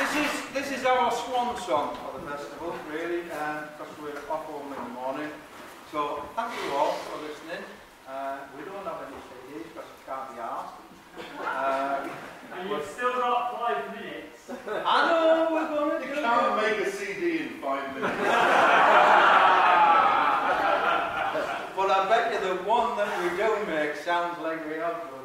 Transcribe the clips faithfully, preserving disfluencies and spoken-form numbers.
this is this is our swan song for the festival, really, because um, we're off home in the morning. So thank you all for listening. Uh, we don't have any C Ds because it can't be asked. Uh, and you've still got five minutes. I know we're going to do You can't make a C D in five minutes. But I bet you the one that we do make sounds like we have done.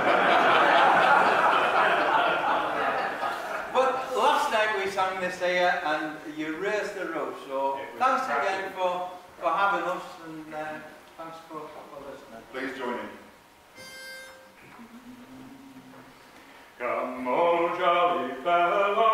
But last night we sang this here and you raised the roof, so thanks again for, for having us and uh, thanks for, for listening. Please join in. Come, oh jolly fellow.